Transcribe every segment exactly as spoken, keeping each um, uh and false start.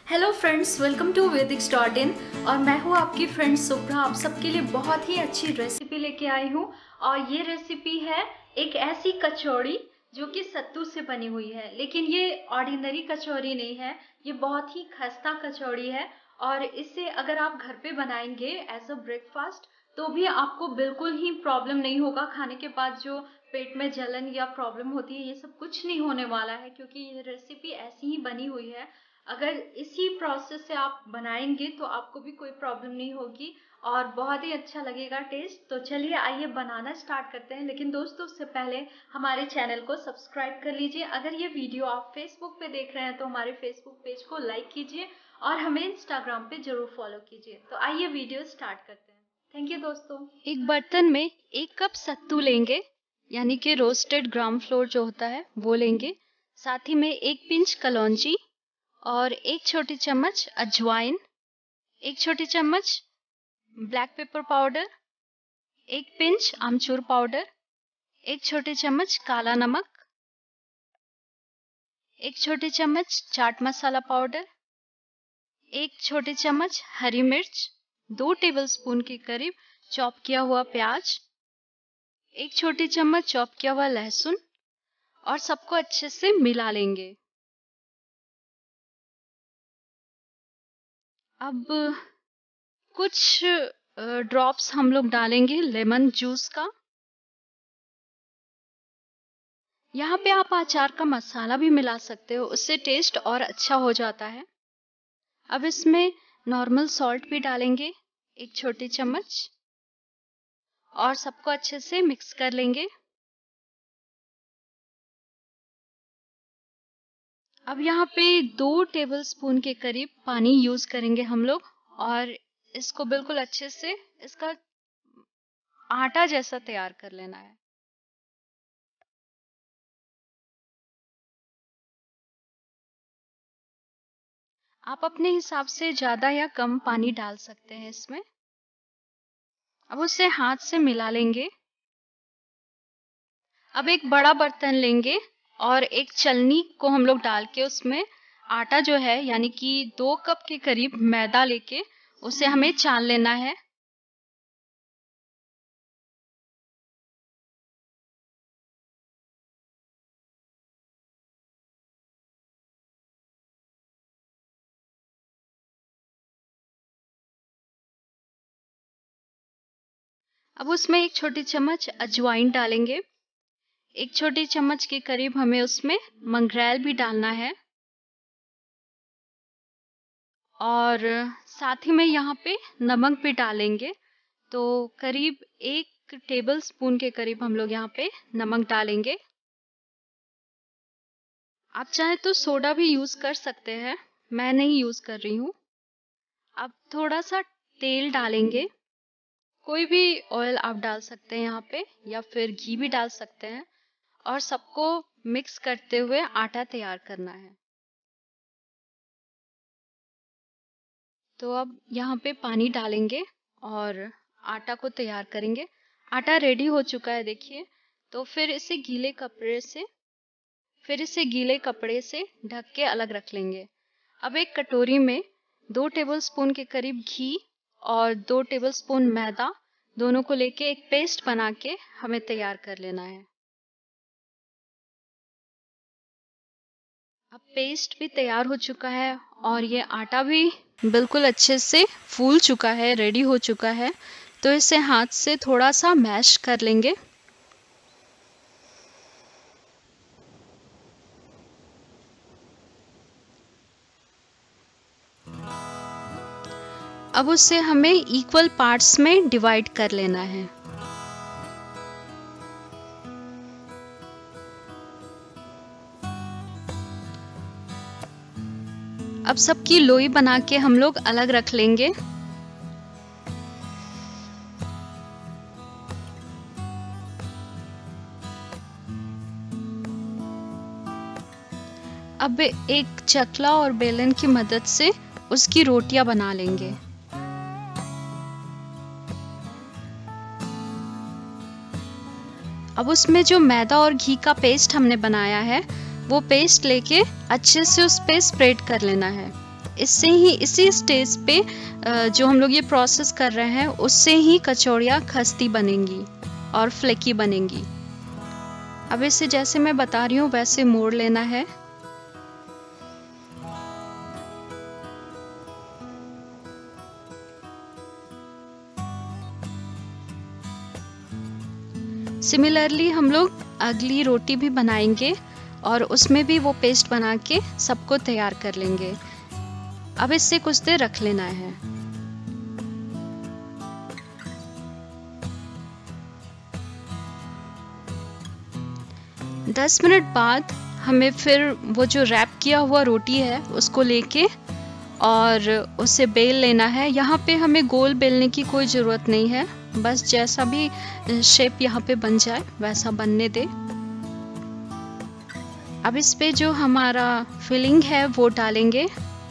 Hello friends, welcome to Vaidik dot in. और मैं हूँ आपकी फ्रेंड सुप्रा। आप सबके लिए बहुत ही अच्छी रेसिपी लेके आई हूँ। और ये रेसिपी है एक ऐसी कचौड़ी जो कि सत्तू से बनी हुई है, लेकिन ये ऑर्डिनरी कचौड़ी नहीं है, ये बहुत ही खस्ता कचौड़ी है। और इसे अगर आप घर पे बनाएंगे एज अ ब्रेकफास्ट तो भी आपको बिल्कुल ही प्रॉब्लम नहीं होगा। खाने के बाद जो पेट में जलन या प्रॉब्लम होती है, ये सब कुछ नहीं होने वाला है, क्योंकि ये रेसिपी ऐसी ही बनी हुई है। अगर इसी प्रोसेस से आप बनाएंगे तो आपको भी कोई प्रॉब्लम नहीं होगी और बहुत ही अच्छा लगेगा टेस्ट। तो चलिए आइए बनाना स्टार्ट करते हैं। लेकिन दोस्तों, उससे पहले हमारे चैनल को सब्सक्राइब कर लीजिए। अगर ये वीडियो आप फेसबुक पे देख रहे हैं तो हमारे फेसबुक पेज को लाइक कीजिए और हमें इंस्टाग्राम पे जरूर फॉलो कीजिए। तो आइए वीडियो स्टार्ट करते हैं। थैंक यू दोस्तों। एक बर्तन में एक कप सत्तू लेंगे, यानी कि रोस्टेड ग्राम फ्लोर जो होता है वो लेंगे। साथ ही में एक पिंच कलौंजी और एक छोटी चम्मच अजवाइन, एक छोटी चम्मच ब्लैक पेपर पाउडर, एक पिंच आमचूर पाउडर, एक छोटी चम्मच काला नमक, एक छोटी चम्मच चाट मसाला पाउडर, एक छोटी चम्मच हरी मिर्च, दो टेबलस्पून के करीब चॉप किया हुआ प्याज, एक छोटी चम्मच चॉप किया हुआ लहसुन, और सबको अच्छे से मिला लेंगे। अब कुछ ड्रॉप्स हम लोग डालेंगे लेमन जूस का। यहाँ पे आप अचार का मसाला भी मिला सकते हो, उससे टेस्ट और अच्छा हो जाता है। अब इसमें नॉर्मल सॉल्ट भी डालेंगे एक छोटी चम्मच और सबको अच्छे से मिक्स कर लेंगे। अब यहाँ पे दो टेबलस्पून के करीब पानी यूज करेंगे हम लोग और इसको बिल्कुल अच्छे से इसका आटा जैसा तैयार कर लेना है। आप अपने हिसाब से ज्यादा या कम पानी डाल सकते हैं इसमें। अब उसे हाथ से मिला लेंगे। अब एक बड़ा बर्तन लेंगे और एक चलनी को हम लोग डाल के उसमें आटा जो है, यानी कि दो कप के करीब मैदा लेके उसे हमें छान लेना है। अब उसमें एक छोटी चम्मच अजवाइन डालेंगे। एक छोटी चम्मच के करीब हमें उसमें मंगरेल भी डालना है और साथ ही में यहाँ पे नमक भी डालेंगे। तो करीब एक टेबल स्पून के करीब हम लोग यहाँ पे नमक डालेंगे। आप चाहे तो सोडा भी यूज कर सकते हैं, मैं नहीं यूज कर रही हूँ। अब थोड़ा सा तेल डालेंगे, कोई भी ऑयल आप डाल सकते हैं यहाँ पे, या फिर घी भी डाल सकते हैं। और सबको मिक्स करते हुए आटा तैयार करना है। तो अब यहाँ पे पानी डालेंगे और आटा को तैयार करेंगे। आटा रेडी हो चुका है देखिए। तो फिर इसे गीले कपड़े से फिर इसे गीले कपड़े से ढक के अलग रख लेंगे। अब एक कटोरी में दो टेबलस्पून के करीब घी और दो टेबलस्पून मैदा, दोनों को लेके एक पेस्ट बना के हमें तैयार कर लेना है। अब पेस्ट भी तैयार हो चुका है और ये आटा भी बिल्कुल अच्छे से फूल चुका है, रेडी हो चुका है। तो इसे हाथ से थोड़ा सा मैश कर लेंगे। अब उसे हमें इक्वल पार्ट्स में डिवाइड कर लेना है। अब सबकी लोई बना के हम लोग अलग रख लेंगे। अब एक चकला और बेलन की मदद से उसकी रोटियां बना लेंगे। अब उसमें जो मैदा और घी का पेस्ट हमने बनाया है वो पेस्ट लेके अच्छे से उस पे स्प्रेड कर लेना है। इससे ही इसी स्टेज पे जो हम लोग ये प्रोसेस कर रहे हैं उससे ही कचौड़ियाँ खस्ती बनेंगी और फ्लेकी बनेंगी। अब इसे जैसे मैं बता रही हूँ वैसे मोड़ लेना है। सिमिलरली हम लोग अगली रोटी भी बनाएंगे और उसमें भी वो पेस्ट बना के सबको तैयार कर लेंगे। अब इससे कुछ देर रख लेना है। दस मिनट बाद हमें फिर वो जो रैप किया हुआ रोटी है उसको लेके और उसे बेल लेना है। यहाँ पे हमें गोल बेलने की कोई ज़रूरत नहीं है, बस जैसा भी शेप यहाँ पे बन जाए वैसा बनने दे। अब इस पे जो हमारा फिलिंग है वो डालेंगे।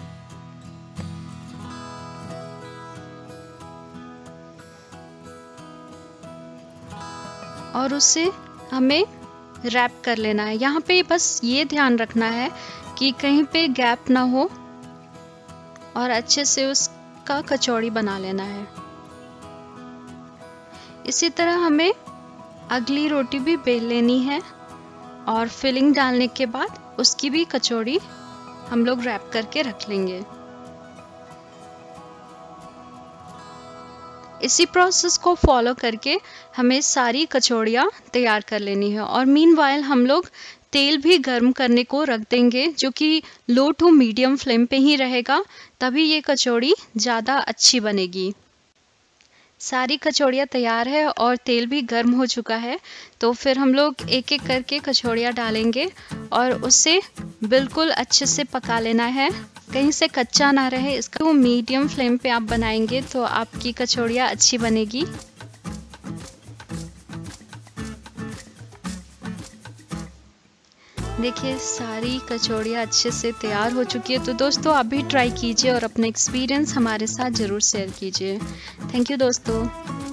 और उसे हमें रैप कर लेना है। यहाँ पे बस ये ध्यान रखना है कि कहीं पे गैप ना हो और अच्छे से उसका कचौड़ी बना लेना है। इसी तरह हमें अगली रोटी भी बेल लेनी है और फिलिंग डालने के बाद उसकी भी कचौड़ी हम लोग रैप करके रख लेंगे। इसी प्रोसेस को फॉलो करके हमें सारी कचौड़ियाँ तैयार कर लेनी है। और मीनवाइल हम लोग तेल भी गर्म करने को रख देंगे, जो कि लो टू मीडियम फ्लेम पे ही रहेगा, तभी ये कचौड़ी ज़्यादा अच्छी बनेगी। सारी कचौड़ियाँ तैयार है और तेल भी गर्म हो चुका है, तो फिर हम लोग एक एक करके कचौड़ियाँ डालेंगे और उसे बिल्कुल अच्छे से पका लेना है, कहीं से कच्चा ना रहे। इसको मीडियम फ्लेम पे आप बनाएंगे तो आपकी कचौड़ियाँ अच्छी बनेगी। देखिए सारी कचौड़ियाँ अच्छे से तैयार हो चुकी है। तो दोस्तों आप भी ट्राई कीजिए और अपने एक्सपीरियंस हमारे साथ ज़रूर शेयर कीजिए। थैंक यू दोस्तों।